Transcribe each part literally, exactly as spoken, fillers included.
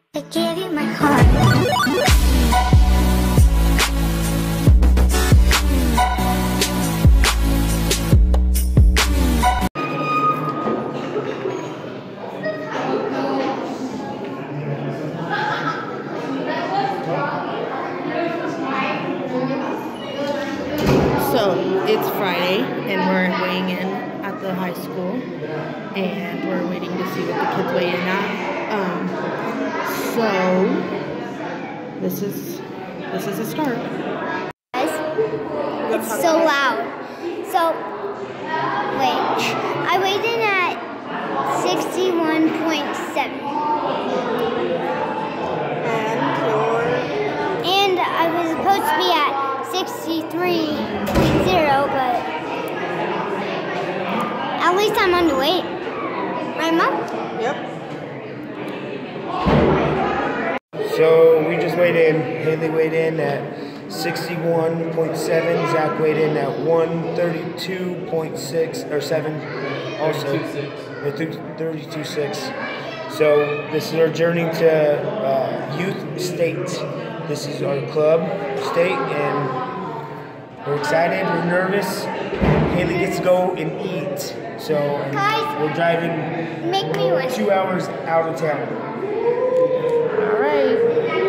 I gave you my heart. So it's Friday and we're weighing in at the high school and we're waiting to see what the kids weigh in at. Um, so this is this is a start. It's so loud. So wait, I weighed in at sixty-one point seven. And I was supposed to be at sixty-three point zero, but at least I'm underweight. Right, Mom? Yep. So we just weighed in. Haley weighed in at sixty-one point seven. Zach weighed in at one thirty-two point six or seven. Also, thirty-two point six. So this is our journey to uh, youth state. This is our club state, and we're excited. We're nervous. Haley gets to go and eat. So and Guys, we're driving make me one. two hours out of town. All right.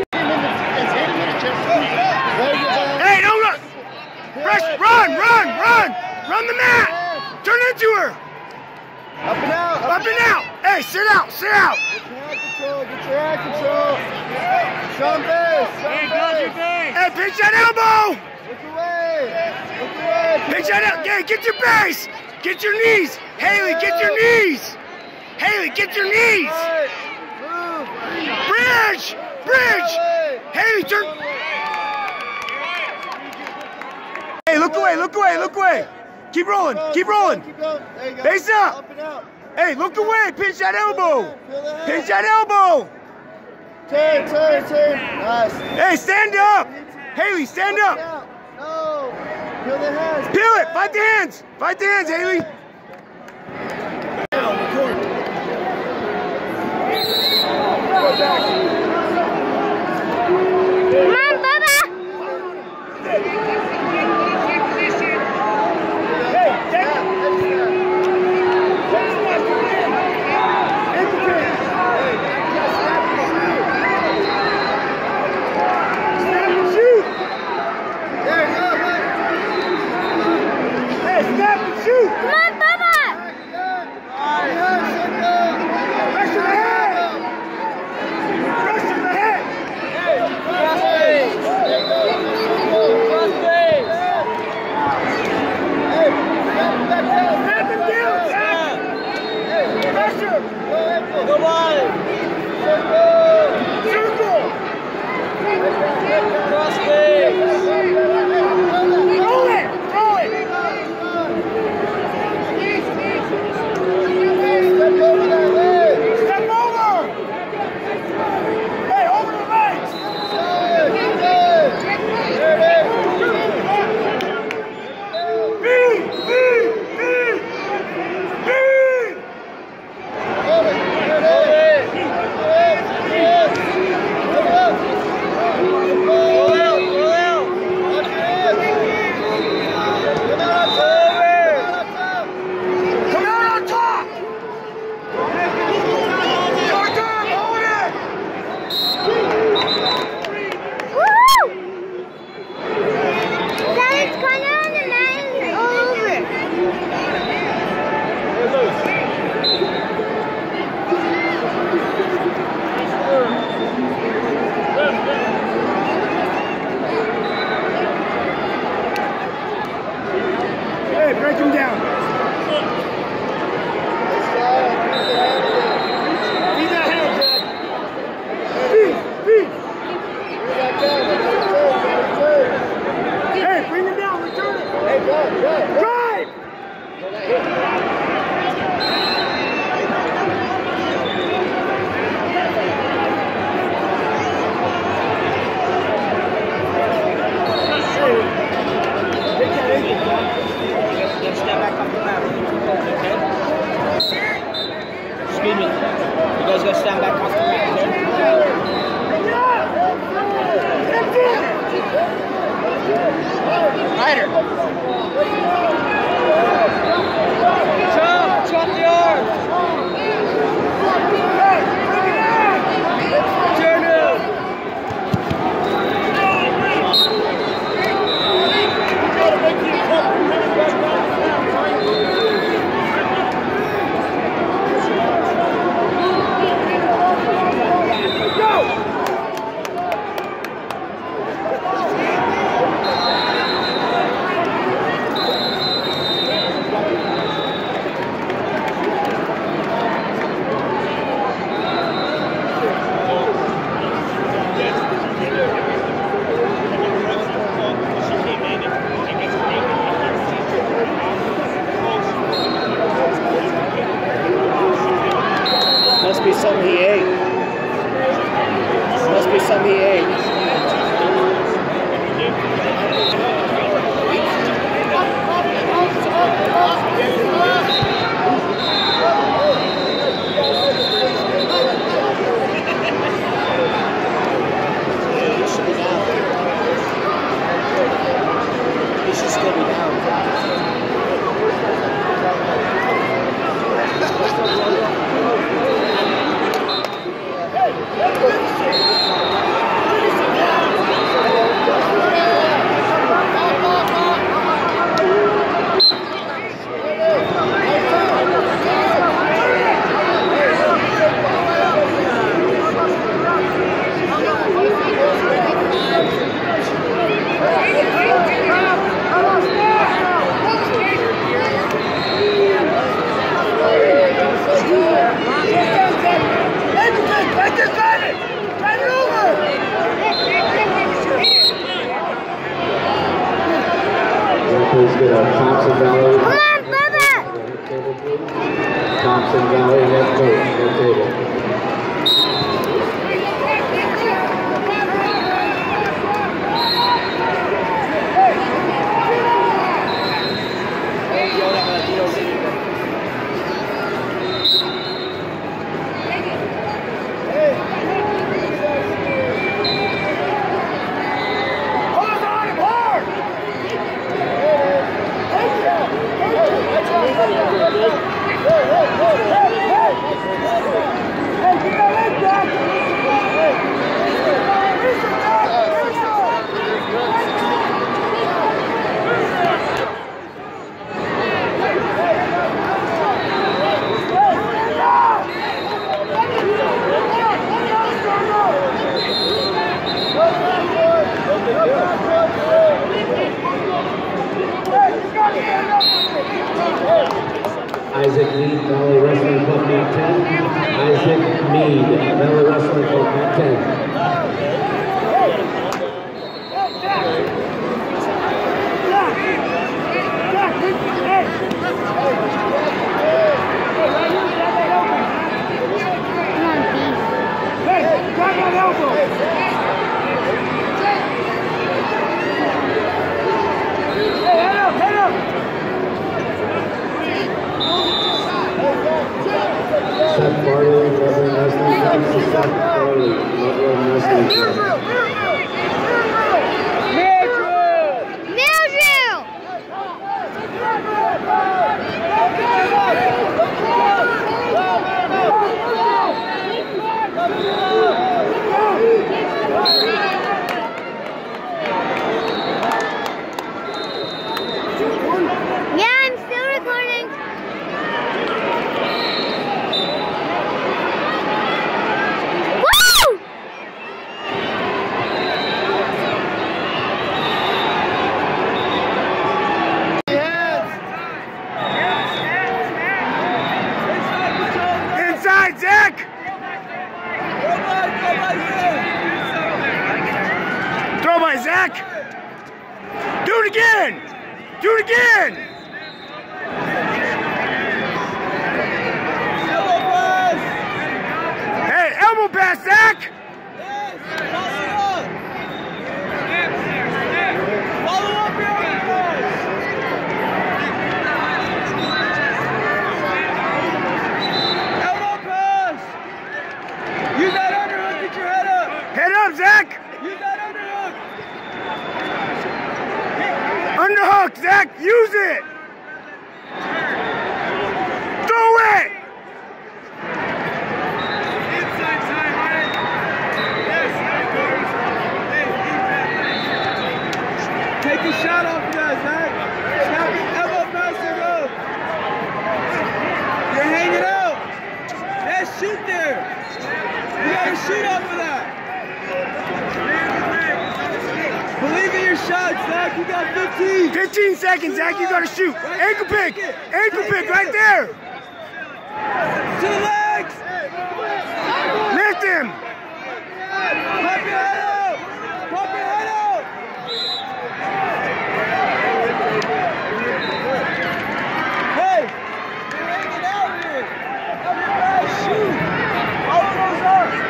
Hey, don't run! Fresh, run, run, run! Run the mat! Turn into her! Up and out! Up and out! Hey, sit out, sit out! Get your hand control, get your hand control! Strong base! Strong base! Hey, pinch that elbow! Look away! Look away! Pinch that elbow! Hey, get your base! Get your knees! Haley, get your knees! Haley, get your knees! Right. Move! Bridge! Bridge! Haley, turn! Hey, look away, look away, look away! Keep rolling, keep rolling! Keep going. There you go. Face up! Up and out. Hey, look away! Pinch that elbow! Feel the Pinch hand. that elbow! Turn, turn, turn. Nice. Hey, stand up! Haley, stand Up up! and out. No. Feel the hands. Peel it! Fight the hands! Fight the hands, Haley! Now, record. Come on, Bubba! Hey, take it! Snap and shoot! There you go. Hey, snap and shoot! Come on, Bubba! Pressure the head! ten. Seth Bartley, Reverend Leslie, thanks to Seth Bartley, Reverend Leslie. Zach! Do it again! Do it again! Elbow pass! Hey, elbow pass, Zach! Yes, follow up! Follow up your elbow pass! Elbow pass! Use that underhook, get your head up! Head up, Zach! Use that underhook! Underhook, Zach, use it! Throw it! Inside time, right? Yes, take a shot off of that, Zach. Snap your elbow pass and go. You're hanging out. Yeah, shoot there. You gotta shoot off of that. Believe in your shots, Zach. You got fifteen. fifteen seconds, Zach. You gotta shoot. Ankle pick. Ankle pick right there. Two legs. Lift him. Pop your head out. Pop your head out. Hey, you're hanging out here. Everybody shoot. All of those up.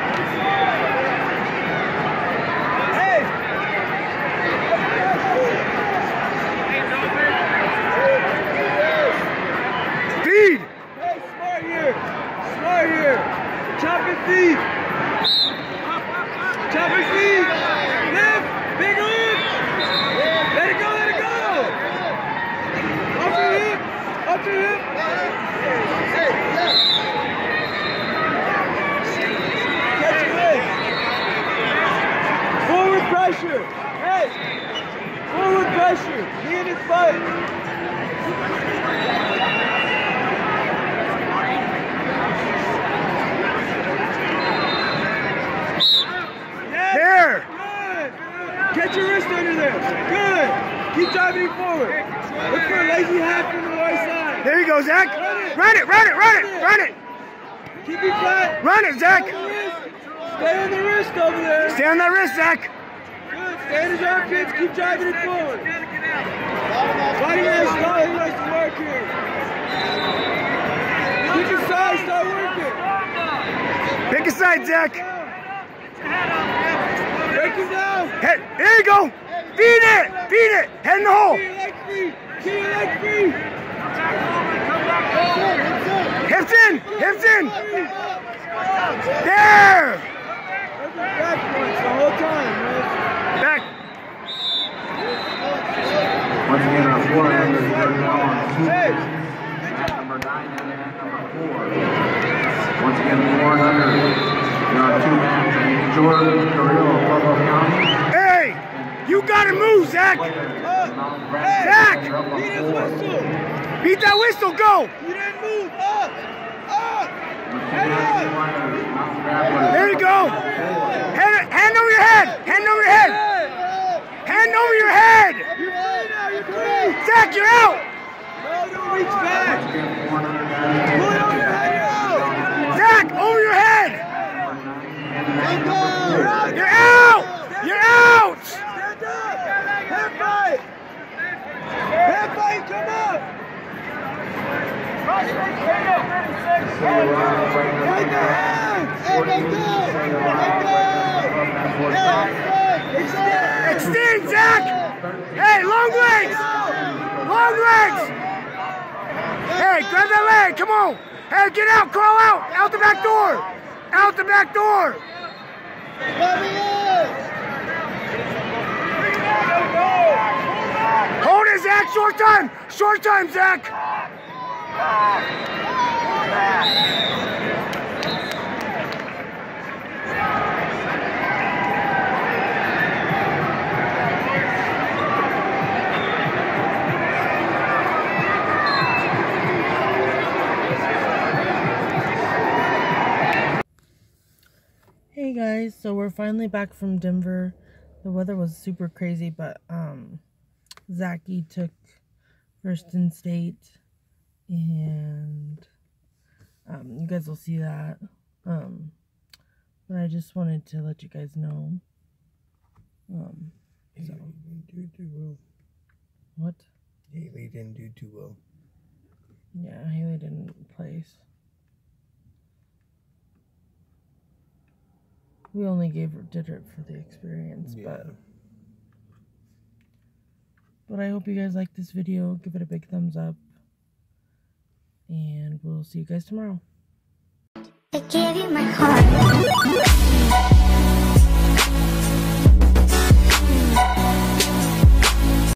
Speed! Hey, smart here. Smart here. Chop your feet. Chop your feet. Lift. Big lift. Let it go, let it go. Up your hip. Up your hip. Catch your leg. Forward pressure. Hey. Forward pressure. Knee in his butt. There! Good! Get your wrist under there. Good! Keep driving it forward. Look for a lazy half from the right side. There you go, Zach! Run it, run it, run it, run it! Keep it flat. Run it, Zach! Stay on the wrist over there. Stay on that wrist, Zach! Good. Stay in his armpits. Keep driving it forward. Body nice slow. He wants to work here. Pick a side. Start working. Pick a side, Zach! Break him down. Head, there you go! Feed it! Feed it! Head in the hole! Keep your leg free. Keep your leg free. Hips in! Hips in! There! Back points the whole time, man. Back! Once again, our four members are now on two. Hey! At number nine and at number four. Once again, four and under. There are two mats. Jordan Carrillo, Pueblo County. Hey! You gotta move, Zach! Up. Hey! Zach! Beat his whistle. Beat that whistle, go! You didn't move. Up. Up. Head up. There you go! Hand, hand over your head! Hand over your head! Hand over your head! You're free now. You're free. Zach, you're out! No, don't reach back. Pull it over your head. You're out. Zach, over your head! Take Extend, Zach! Hey, long legs! Long legs! Hey, grab that leg, come on! Hey, get out, crawl out! Out the back door! Out the back door! Hold it, Zach! Short time! Short time, Zach! Hey guys, so we're finally back from Denver. The weather was super crazy, but um, Zachy took first in state, and um, you guys will see that. Um, but I just wanted to let you guys know. Um, so. Haley didn't do too well. What? Haley didn't do too well. Yeah, Haley didn't place. We only gave her, did it for the experience, Yeah. but but I hope you guys like this video. Give it a big thumbs up, and we'll see you guys tomorrow. I give you my heart.